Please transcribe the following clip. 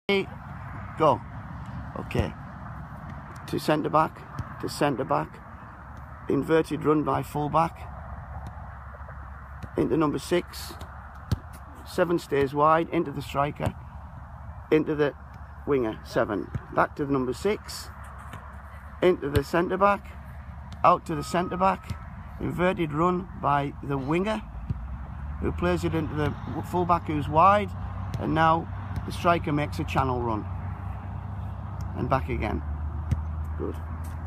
Go. Okay. To centre back, inverted run by full back, into number 6, 7 stays wide, into the striker, into the winger, 7, back to the number 6, into the centre back, out to the centre back, inverted run by the winger, who plays it into the full back who's wide, and now the striker makes a channel run, and back again. Good.